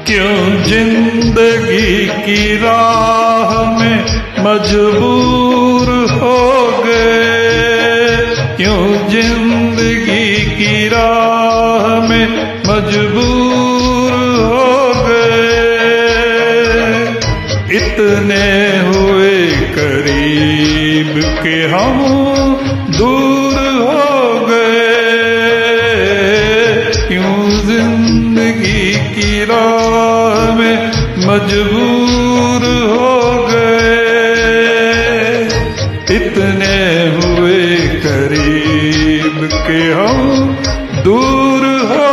क्यों जिंदगी की राह में मजबूर हो गए, क्यों जिंदगी की राह में मजबूर हो गए। इतने हुए करीब के हम दूर हो गए, क्यों जिंदगी की राह में मजबूर हो गए। इतने हुए करीब के हम दूर हो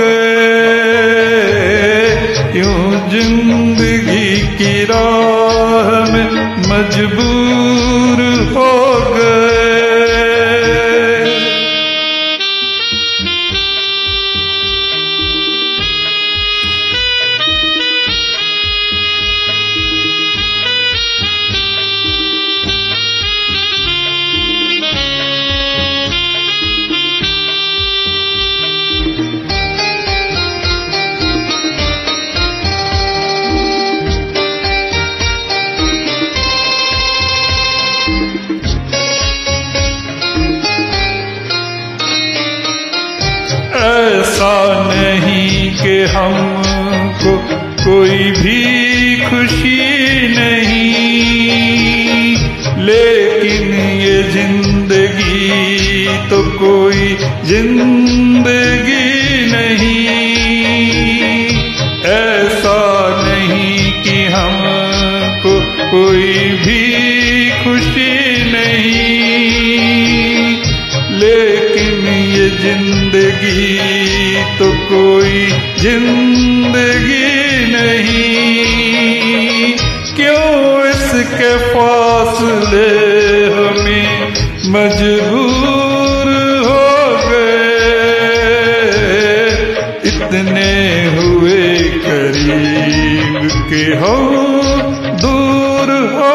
गए, क्यों जिंदगी की राह में मजबूर हो गए। ऐसा नहीं कि हमको कोई भी खुशी नहीं, लेकिन ये जिंदगी तो कोई जिंदगी नहीं। ऐसा नहीं कि हमको कोई भी खुशी नहीं, लेकिन ये जिंदगी तो कोई जिंदगी नहीं। क्यों इसके फासले हमें मजबूर हो गए। इतने हुए करीब के हम दूर हो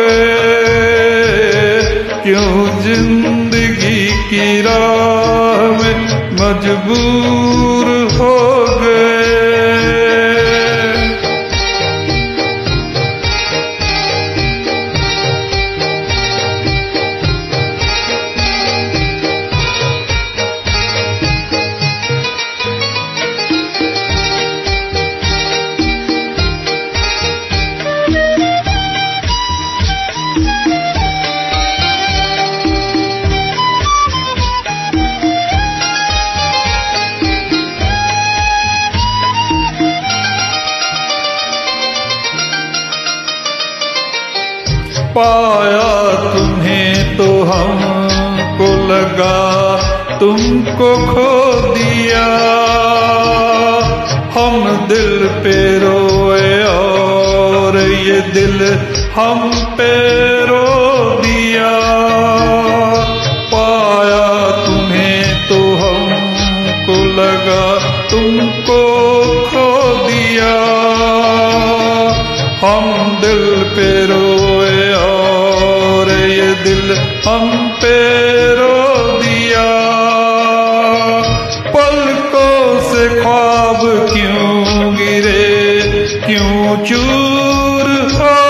गए, क्यों जिंदगी की राह में मजबूर हो गए। पाया तुम्हें तो हमको लगा तुमको खो दिया, हम दिल पे रोए और ये दिल हम पे रो दिया। पाया तुम्हें तो हमको लगा तुमको खो दिया, हम दिल पे रोए और ये दिल हम पे रो दिया। पलकों से ख्वाब क्यों गिरे, क्यों चूर हो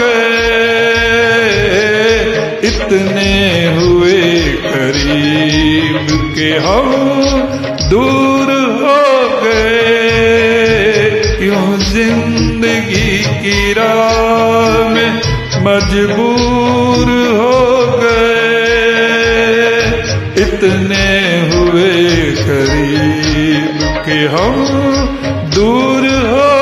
गए। इतने हुए करीब के हम दूर हो गए, क्यों जिंदगी की राह में मजबूर हो गए। इतने हुए करीब के हम दूर हो